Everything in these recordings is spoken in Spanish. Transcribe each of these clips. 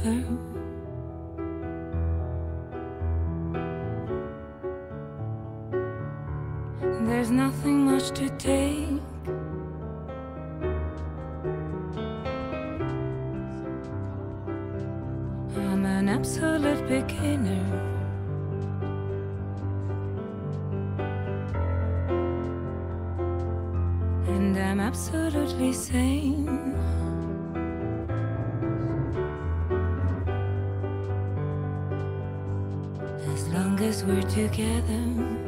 together. There's nothing much to take. I'm an absolute beginner. And I'm absolutely sane. As long as we're together.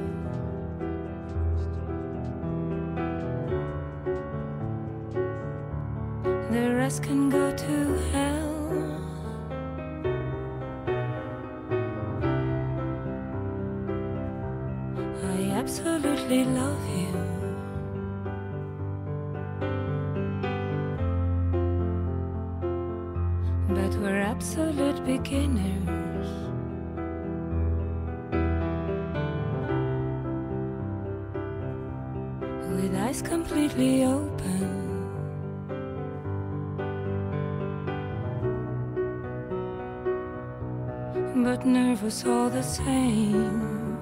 The rest can go to hell. I absolutely love you. But we're absolute beginners. With eyes completely open. But nervous all the same.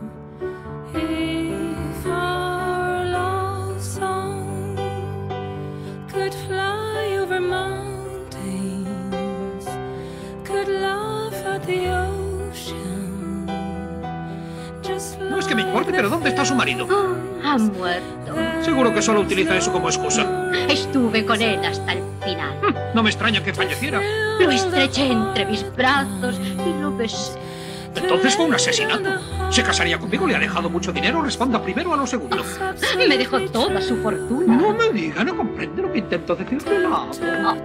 If our love song could fly over mountains, could laugh at the ocean, just No es que me importe, pero ¿dónde está su marido? Oh, ha muerto. Seguro que solo utiliza eso como excusa. Estuve con él hasta el final. No me extraña que falleciera. Lo estreché entre mis brazos y lo besé. Entonces fue un asesinato. ¿Se casaría conmigo? ¿Le ha dejado mucho dinero? Responda primero a lo segundo. Me dejó toda su fortuna. No me diga, no comprende lo que intento decirle. La amo.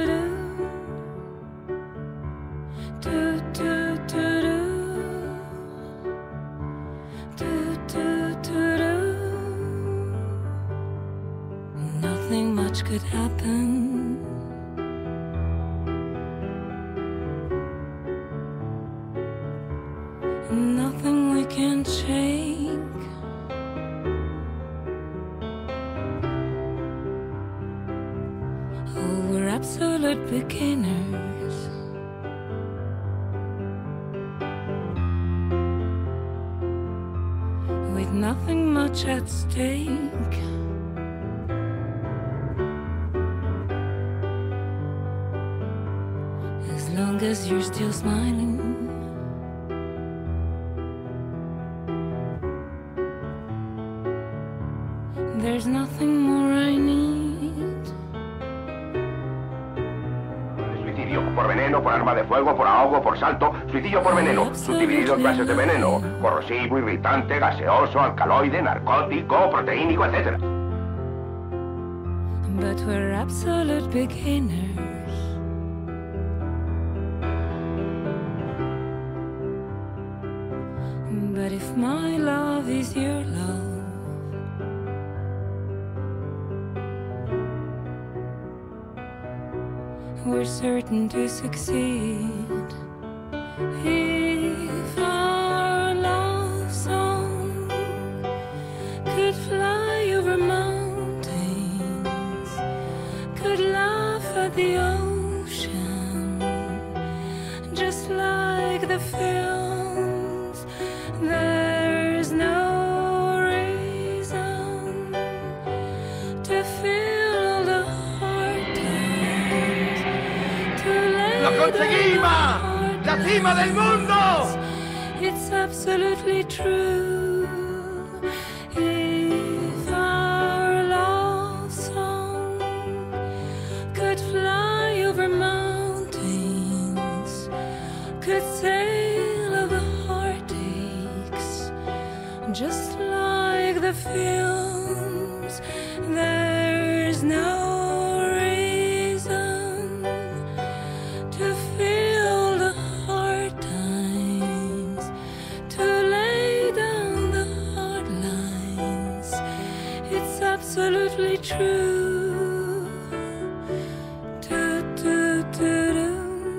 Nothing much could happen. Nothing we can shake. Oh, we're absolute beginners. With nothing much at stake. As long as you're still smiling. There's nothing more I need. Suicidio por veneno, por arma de fuego, por ahogo, por salto. Suicidio por veneno. Subdividido en clases de veneno. Corrosivo, irritante, gaseoso, alcaloide, narcótico, proteínico, etc. But we're absolute beginners. But if my love is your love, we're certain to succeed. If our love song could fly over mountains, could laugh at the ocean, just like the films, there's no reason to feel the hard times. ¡Lo conseguimos! ¡La cima del mundo! It's absolutely true. If our love song could fly over mountains, could sail over heartaches, just like the films, there's no reason to feel the hard times, to lay down the hard lines. It's absolutely true. Do, do, do, do.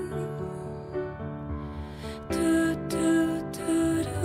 Do, do, do, do.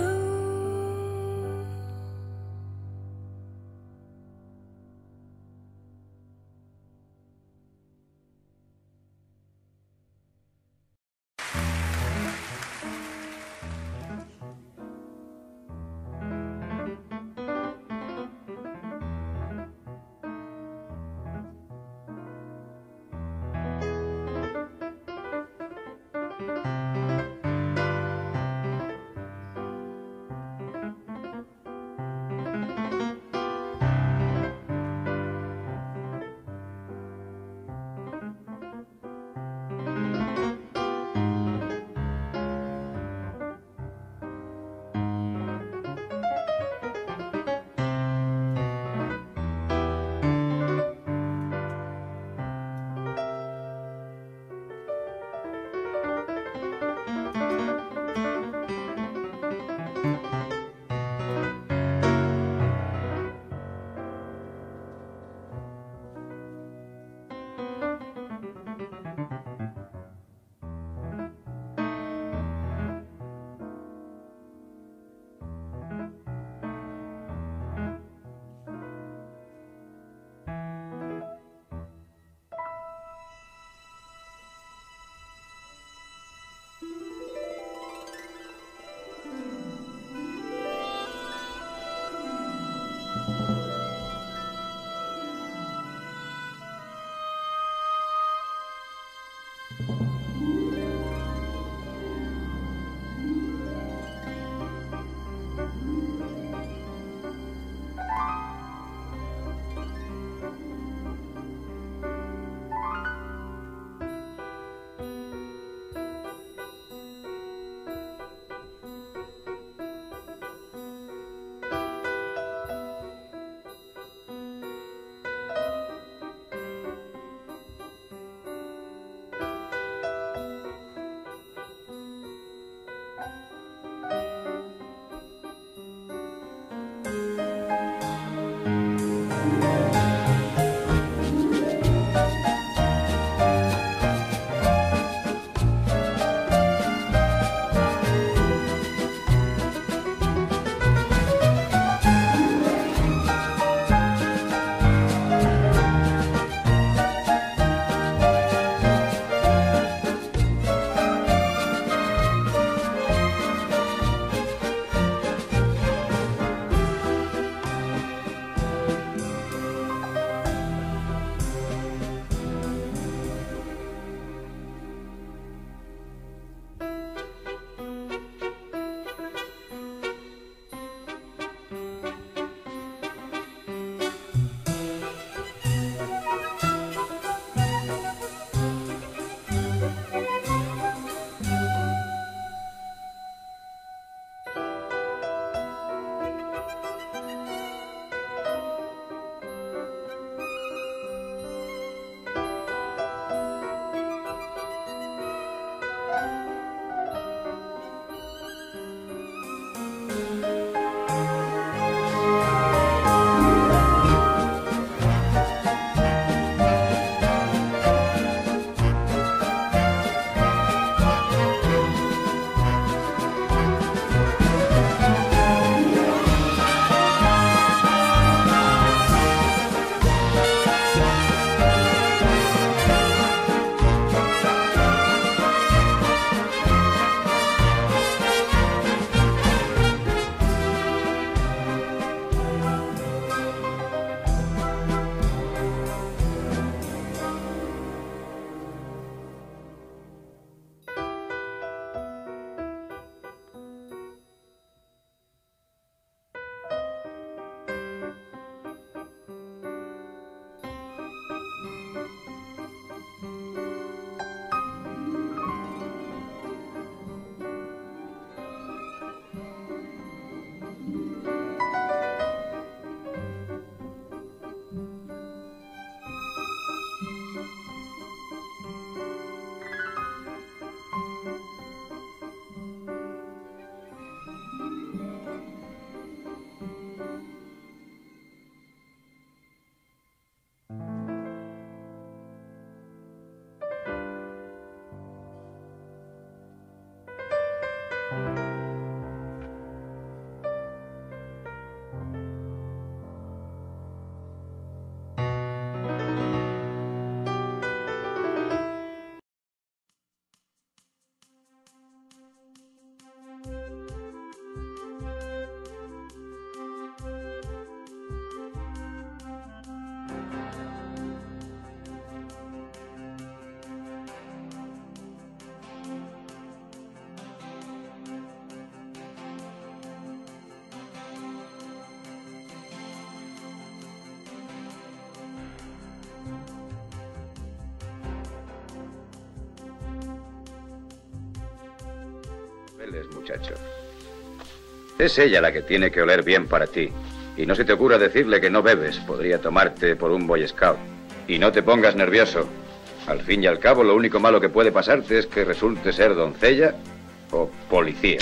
Muchacho. Es ella la que tiene que oler bien para ti. Y no se te ocurra decirle que no bebes. Podría tomarte por un Boy Scout. Y no te pongas nervioso. Al fin y al cabo, lo único malo que puede pasarte es que resulte ser doncella o policía.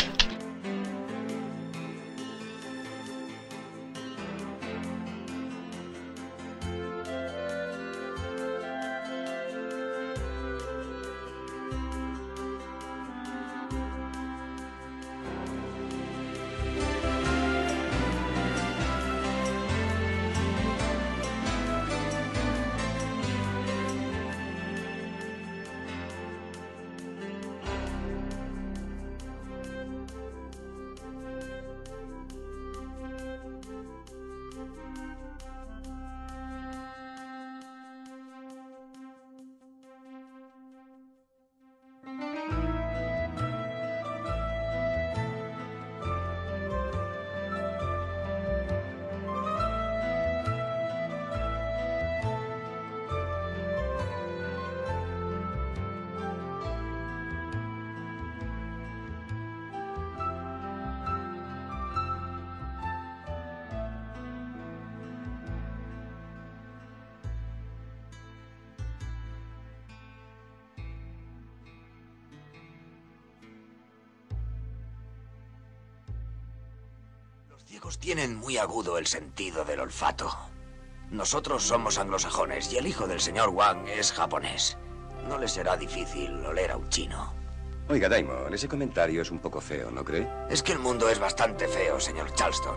Los ciegos tienen muy agudo el sentido del olfato. Nosotros somos anglosajones y el hijo del señor Wang es japonés. No le será difícil oler a un chino. Oiga, Daimon, ese comentario es un poco feo, ¿no cree? Es que el mundo es bastante feo, señor Charleston.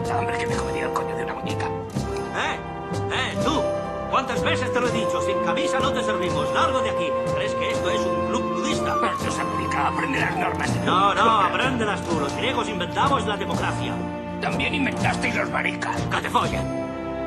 tanta hambre que me comería el coño de una muñeca. ¡Tú! ¿Cuántas veces te lo he dicho? Sin camisa no te servimos. ¡Largo de aquí! ¿Crees que esto es un club nudista? Esto se aplica a aprender las normas. No, apréndelas tú. Los griegos inventamos la democracia. También inventasteis los maricas. ¡Que te follen!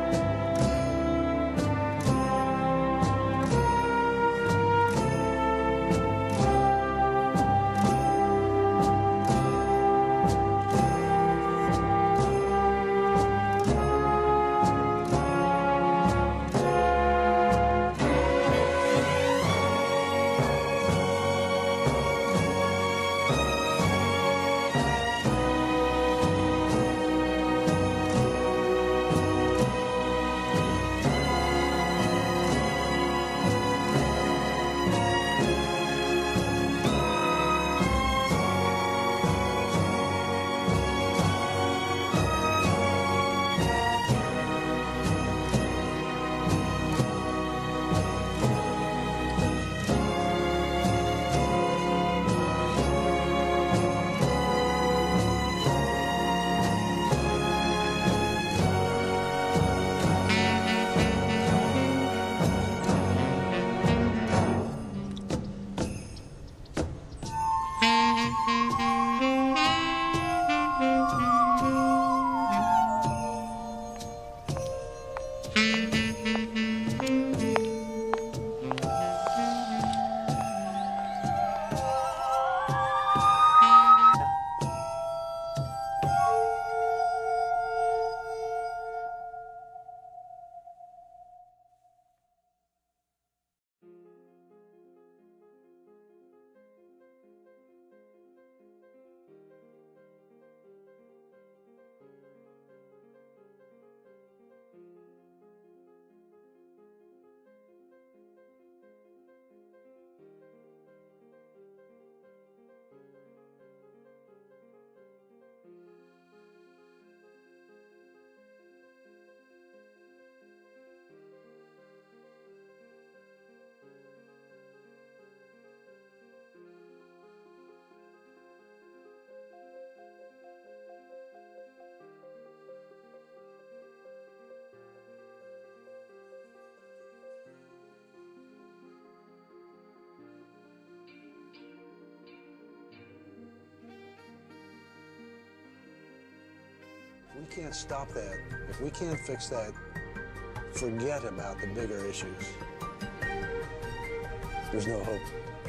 If we can't stop that, if we can't fix that, forget about the bigger issues. There's no hope.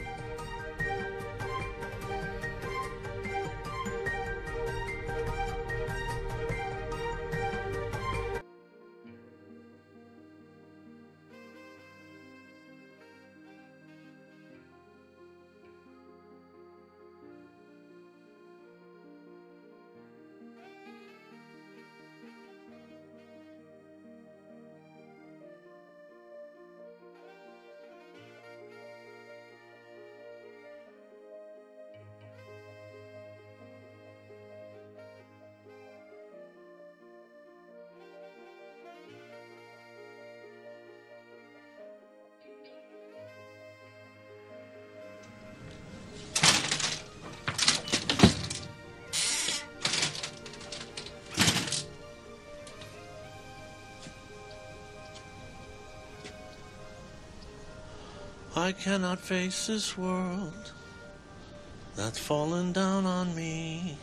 I cannot face this world that's fallen down on me.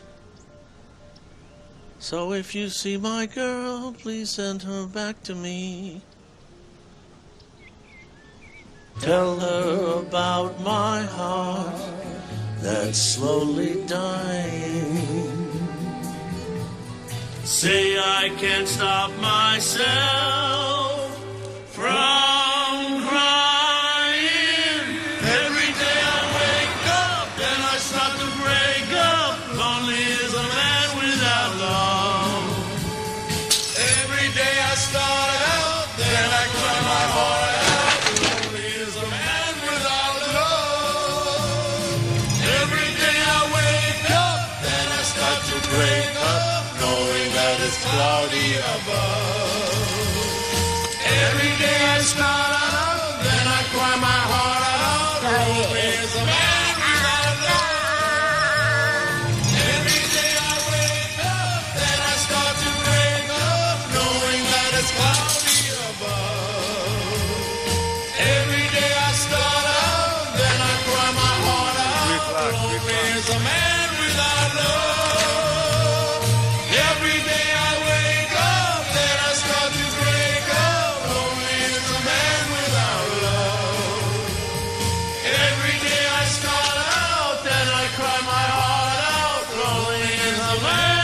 So if you see my girl, please send her back to me. Tell her about my heart that's slowly dying. Say I can't stop myself from cloudy above. Every day I start out, then I cry my heart out. Who is a man without love? Every day I wake up, then I start to pray. cloudy above. Every day I start out, then I cry my heart out. Lonely as a man without love. Every day I wake up, then I start to break up. Lonely as a man without love. Every day I start out, then I cry my heart out. Lonely as a man.